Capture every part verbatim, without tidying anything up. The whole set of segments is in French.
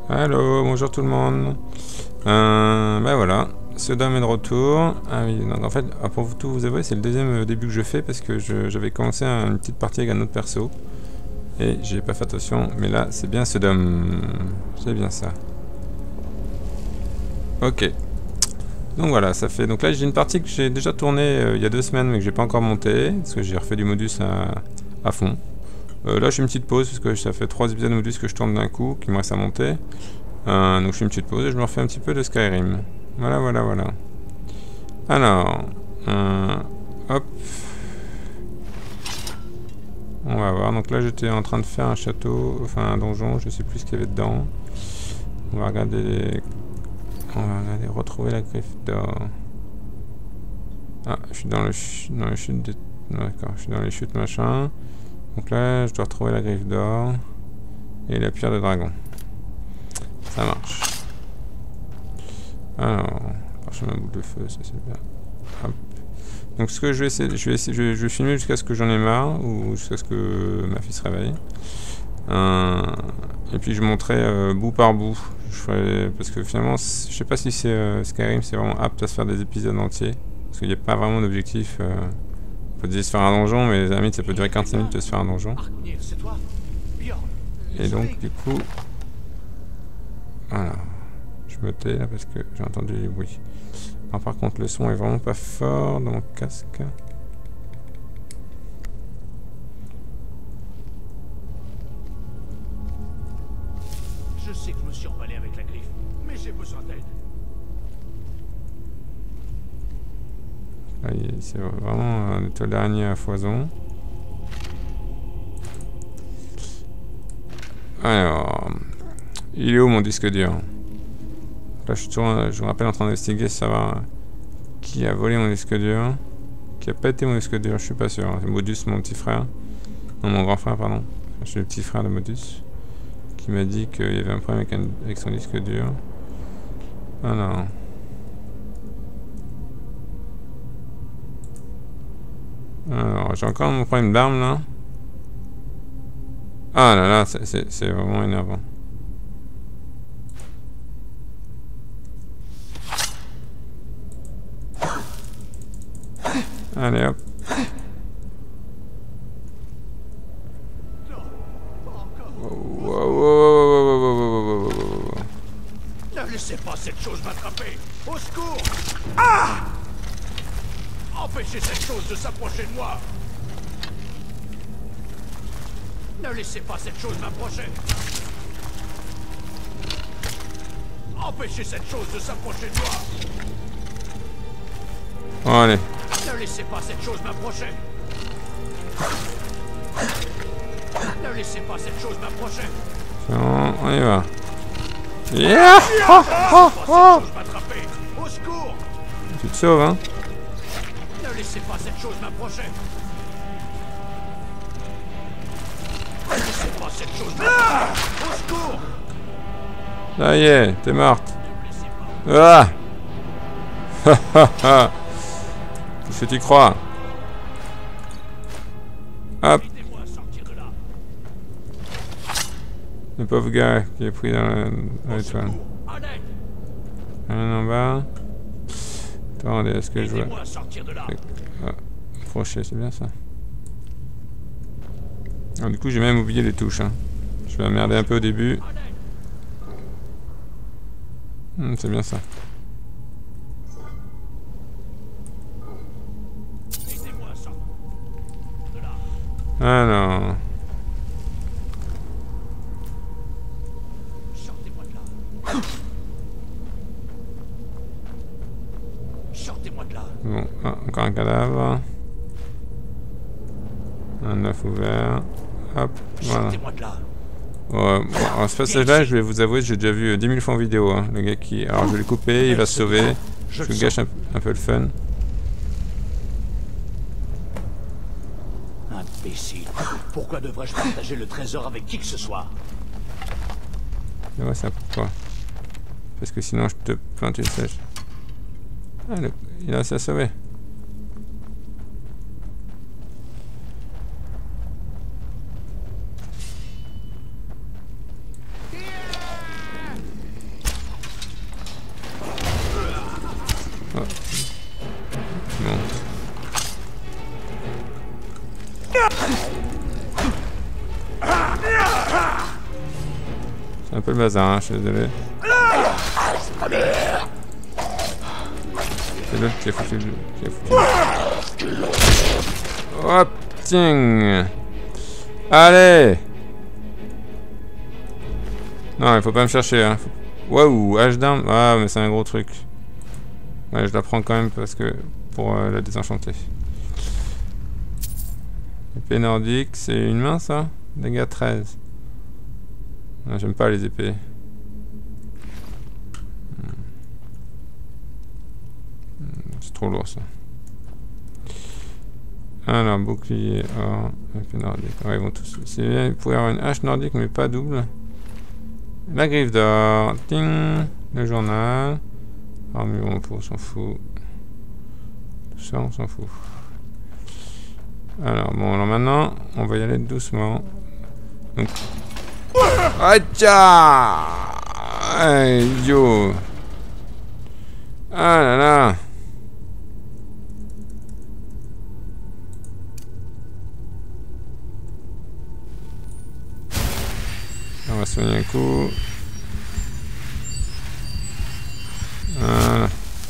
Allô, bonjour tout le monde. Euh, ben voilà, Sodom est de retour. Ah oui, donc en fait, pour vous tout vous avouer, c'est le deuxième début que je fais parce que j'avais commencé une petite partie avec un autre perso. Et j'ai pas fait attention, mais là c'est bien Sodom. C'est bien ça. Ok. Donc voilà, ça fait. Donc là j'ai une partie que j'ai déjà tournée euh, il y a deux semaines mais que j'ai pas encore montée. Parce que j'ai refait du modus à, à fond. Euh, là je fais une petite pause parce que ça fait trois épisodes de modus que je tourne d'un coup, qui me reste à monter. Euh, donc je fais une petite pause et je me refais un petit peu de Skyrim. Voilà, voilà, voilà. Alors, euh, hop. On va voir. Donc là j'étais en train de faire un château, enfin un donjon, je sais plus ce qu'il y avait dedans. On va regarder les... On va regarder, retrouver la griffe d'or. Ah, je suis dans le ch... dans les chutes de... D'accord, je suis dans les chutes machin. Donc là je dois retrouver la griffe d'or. Et la pierre de dragon. Ça marche. Alors, parchemin boule de feu, ça c'est bien. Hop. Donc ce que je vais essayer, je vais essayer, je vais, je vais filmer jusqu'à ce que j'en ai marre ou jusqu'à ce que ma fille se réveille. Euh, et puis je montrerai euh, bout par bout. Je ferai, parce que finalement, je sais pas si c'est euh, Skyrim, c'est vraiment apte à se faire des épisodes entiers, parce qu'il n'y a pas vraiment d'objectif. Euh, on peut déjà se faire un donjon, mais les amis, ça peut durer quarante-cinq minutes de se faire un donjon. Et donc du coup, voilà. Je me tais là parce que j'ai entendu du bruit. Alors, par contre, le son est vraiment pas fort dans mon casque. Je sais que je me suis emballé avec la griffe, mais j'ai besoin d'aide. C'est vraiment un étoile d'araignée à foison. Alors, il est où mon disque dur? Là, je suis toujours, je me rappelle en train d'investiguer savoir qui a volé mon disque dur, qui a pété mon disque dur, je suis pas sûr. C'est Modus, mon petit frère, non mon grand frère, pardon. Enfin, je suis le petit frère de Modus, qui m'a dit qu'il y avait un problème avec, un, avec son disque dur. Alors. Alors, j'ai encore mon problème d'arme là. Ah là là, c'est vraiment énervant. Allez hop. Ne laissez pas cette chose m'attraper. Au secours! Ah! Empêchez cette chose de s'approcher de moi. Ne laissez pas cette chose m'approcher. Empêchez cette chose de s'approcher de moi. Oh, allez. Ne laissez pas cette chose m'approcher. Ne laissez pas cette chose m'approcher. Bon, on y va. Yeah! Oh, oh, oh. Au secours! Tu te sauves, hein? Ne laissez pas cette chose m'approcher. Ne laissez pas cette chose m'approcher. Au secours! Ça y est, t'es morte. Ah! Ha ha ha! Qu'est-ce que tu crois? Hop! Le pauvre gars qui est pris dans l'étoile. Un en bas. Attendez, est-ce que je vois... Ah, crochet, c'est bien ça. Alors, du coup, j'ai même oublié les touches. Hein. Je vais emmerder un peu au début. Hum, c'est bien ça. Alors... Sortez-moi de là. Sortez-moi de là. Bon, ah, encore un cadavre. Un œuf ouvert. Hop, voilà. Sortez-moi de là. Ouais, bon, alors ce passage-là, je vais vous avouer, j'ai déjà vu dix mille fois en vidéo. Hein, le gars qui... Alors je vais le couper, il va se sauver. Je le gâche un, un peu le fun. Imbécile. Pourquoi devrais-je partager le trésor avec qui que ce soit? Ouais, c'est pourquoi. Parce que sinon je te plante une sèche. Ah, le... il a réussi à sauver. C'est un peu le bazar, hein, je suis désolé. C'est l'autre qui a foutu le... Qui a foutu le... Hop, tiens. Allez. Non, il faut pas me chercher, hein. Waouh, hache d'arme. Ah, mais c'est un gros truc. Ouais, je la prends quand même parce que... Pour euh, la désenchanter. Épée nordique, c'est une main, ça? Dégâts treize. Non, j'aime pas les épées. C'est trop lourd, ça. Alors, bouclier, or, épée nordique. Ouais, ils vont tous... C'est bien, il pourrait y avoir une hache nordique, mais pas double. La griffe d'or. Ting. Le journal. Armure, on s'en fout. Tout ça, on s'en fout. Alors, bon, alors maintenant, on va y aller doucement. Donc... Aïcha! Aïe, yo! Ah là là! On va soigner un coup. Voilà.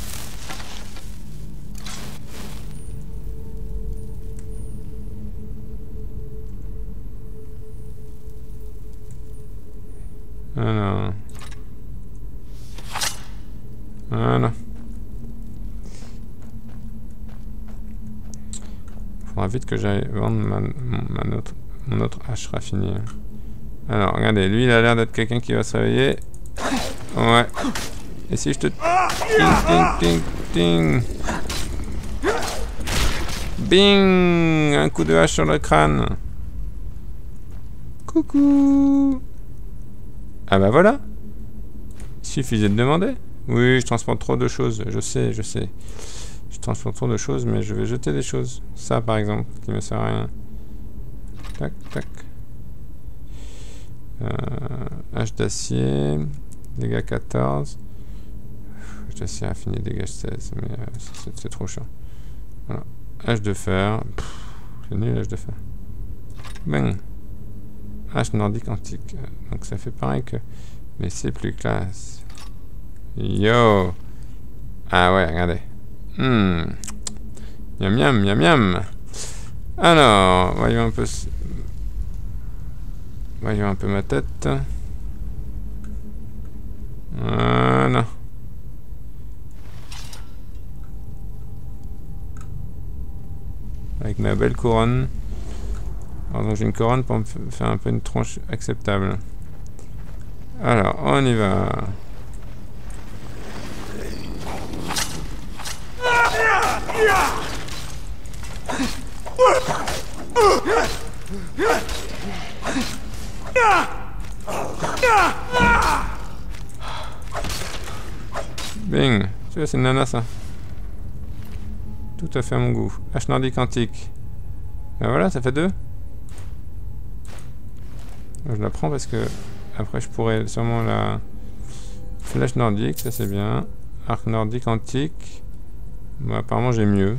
Voilà. Voilà. Faudra vite que j'aille vendre ma, ma autre, mon autre hache raffinée. Alors, regardez, lui, il a l'air d'être quelqu'un qui va se réveiller. Ouais. Et si je te... Ting, ting, ting, ting. Bing! Un coup de hache sur le crâne. Coucou! Ah bah voilà! Il suffisait de demander. Oui, je transporte trop de choses. Je sais, je sais. Je transporte trop de choses, mais je vais jeter des choses. Ça, par exemple, qui me sert à rien. Tac, tac. Euh, hache d'acier, dégâts quatorze, hache d'acier raffiné, dégâts seize, mais euh, c'est trop chiant. Voilà. Hache de fer, c'est nul hache de fer. Bang. Hache nordique antique, donc ça fait pareil que, mais c'est plus classe. Yo. Ah ouais, regardez. Hmm. Miam miam miam miam. Alors, voyons un peu. Voyons un peu ma tête. Voilà. Avec ma belle couronne. Alors donc j'ai une couronne pour me faire un peu une tronche acceptable. Alors, on y va. Bing. Tu vois, c'est une nana, ça. Tout à fait à mon goût. Hache nordique antique. Ben voilà, ça fait deux. Je la prends parce que après je pourrais sûrement la flèche nordique, ça c'est bien. Arc nordique antique. Bon, apparemment j'ai mieux.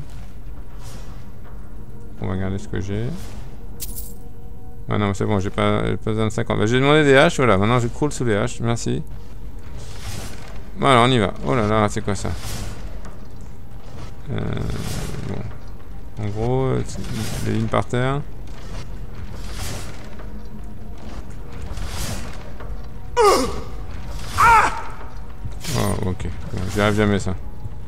On va regarder ce que j'ai. Ah non, c'est bon, j'ai pas, pas besoin de cinquante. Bah, j'ai demandé des haches, voilà. Maintenant je croule sous les haches, merci. Bon, alors on y va. Oh là là, c'est quoi ça? euh, bon. En gros, des lignes par terre. Oh, ok. Bon, j'y arrive jamais, ça.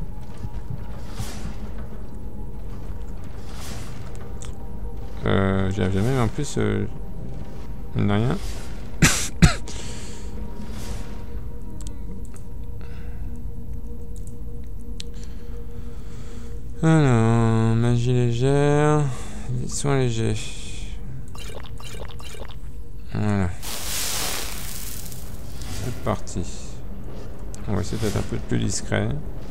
Euh, j'y arrive jamais, mais en plus, euh, il n'y a rien. Alors, magie légère, soins légers. Voilà. C'est parti. On va essayer d'être un peu plus discret.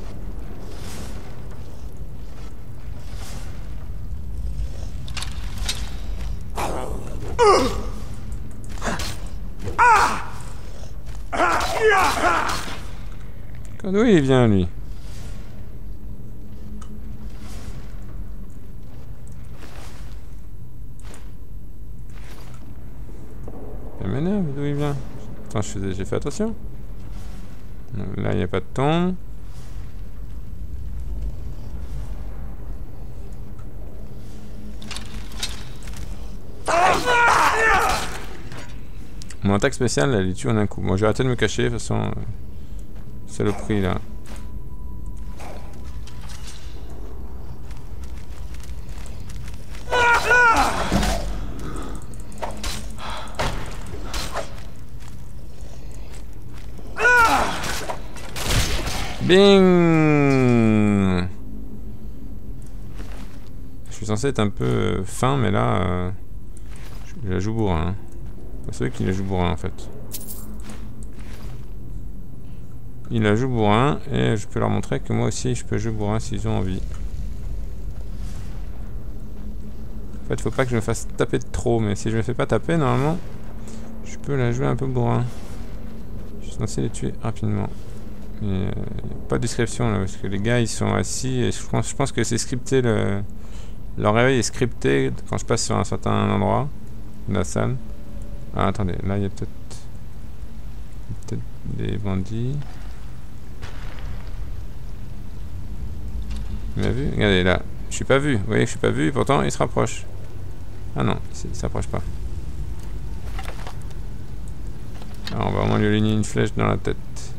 D'où il vient, lui? Ça m'énerve, d'où il vient? Pourtant, j'ai fait attention. Donc, là, il n'y a pas de tombe. Mon attaque spéciale, elle les tue en un coup. Bon, j'ai arrêté de me cacher, de toute façon. Euh, saloperie, là. Bing! Je suis censé être un peu euh, fin, mais là, euh, je la joue bourrin. Hein. C'est eux qui la jouent bourrin, en fait. Ils la jouent bourrin, et je peux leur montrer que moi aussi, je peux jouer bourrin s'ils ont envie. En fait, faut pas que je me fasse taper de trop, mais si je me fais pas taper, normalement, je peux la jouer un peu bourrin. Je suis censé les tuer rapidement. Il n'y a pas de description là, parce que les gars ils sont assis et je pense, je pense que c'est scripté, le... leur réveil est scripté quand je passe sur un certain endroit de la salle. Ah attendez, là il y a peut-être peut-être des bandits. Il m'a vu? Regardez là, je suis pas vu, vous voyez que je suis pas vu et pourtant il se rapproche. Ah non, il ne s'approche pas. Alors on va au moins lui aligner une flèche dans la tête.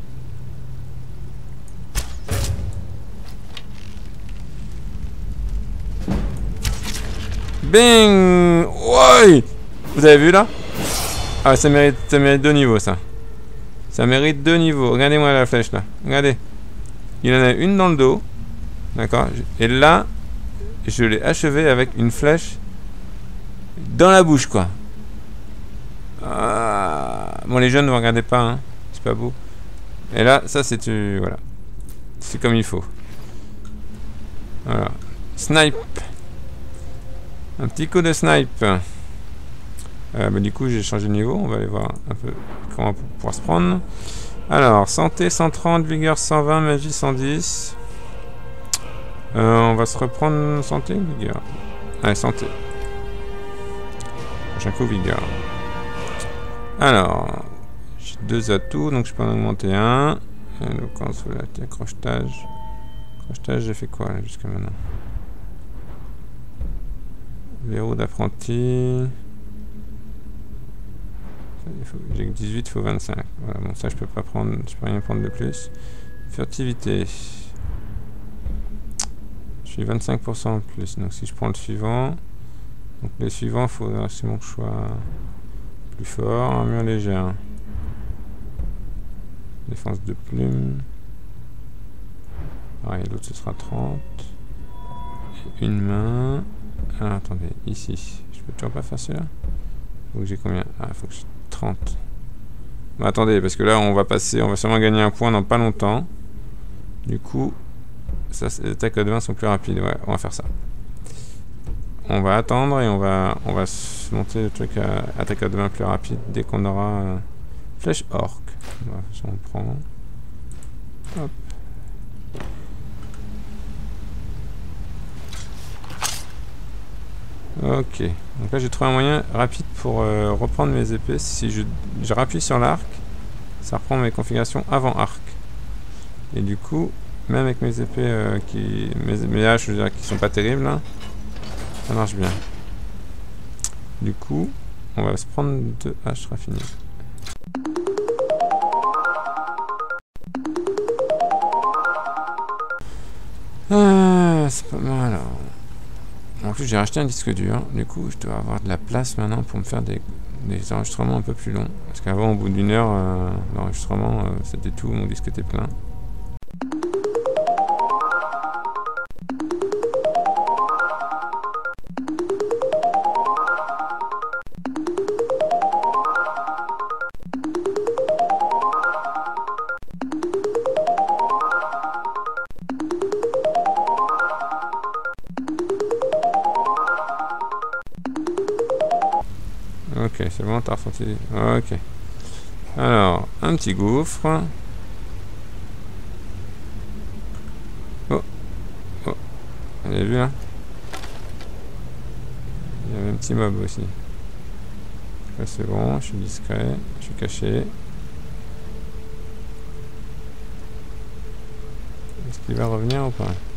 Bing! Ouais! Vous avez vu là? Ah, ça mérite, ça mérite deux niveaux, ça. Ça mérite deux niveaux. Regardez-moi la flèche là. Regardez. Il en a une dans le dos. D'accord? Et là, je l'ai achevé avec une flèche dans la bouche, quoi. Ah. Bon, les jeunes ne regardez pas, hein. C'est pas beau. Et là, ça, c'est... Euh, voilà. C'est comme il faut. Voilà. Snipe. Un petit coup de snipe. Euh, bah, du coup, j'ai changé de niveau. On va aller voir un peu comment on va pouvoir se prendre. Alors, santé cent trente, vigueur cent vingt, magie cent dix. Euh, on va se reprendre santé, vigueur. Allez, santé. Prochain coup, vigueur. Alors, j'ai deux atouts, donc je peux en augmenter un. Éloquence, volatilité, crochetage. Crochetage, j'ai fait quoi jusqu'à maintenant? Verrou d'apprenti. J'ai que dix-huit, il faut vingt-cinq. Voilà, bon, ça je peux pas prendre, je peux rien prendre de plus. Furtivité. Je suis vingt-cinq pour cent en plus. Donc si je prends le suivant, donc les suivants, il faut c'est bon que je sois plus fort. Armure légère. Défense de plume. Pareil, l'autre ce sera trente. Et une main. Ah, attendez, ici. Je peux toujours pas faire celui-là? Faut que j'ai combien? Ah, faut que j'ai trente. Bah, attendez, parce que là, on va passer, on va sûrement gagner un point dans pas longtemps. Du coup, ça, les attaques à deux mains sont plus rapides. Ouais, on va faire ça. On va attendre et on va, on va se monter le truc à attaque à deux mains plus rapide dès qu'on aura euh, flèche orc. Voilà, on le prend. Hop. Ok, donc là j'ai trouvé un moyen rapide pour euh, reprendre mes épées. Si je, je rappuie sur l'arc, ça reprend mes configurations avant arc. Et du coup, même avec mes épées euh, qui. Mes, mes haches, je veux dire, qui sont pas terribles, là, ça marche bien. Du coup, on va se prendre deux haches raffinées. Ah, c'est pas mal alors. En plus, j'ai racheté un disque dur, du coup, je dois avoir de la place maintenant pour me faire des, des enregistrements un peu plus longs. Parce qu'avant, au bout d'une heure euh, d'enregistrement, euh, c'était tout, mon disque était plein. Ok, c'est bon, t'as ressenti. Ok. Alors, un petit gouffre. Oh. Oh. Vous avez vu là? Il y avait un petit mob aussi. Là c'est bon, je suis discret, je suis caché. Est-ce qu'il va revenir ou pas?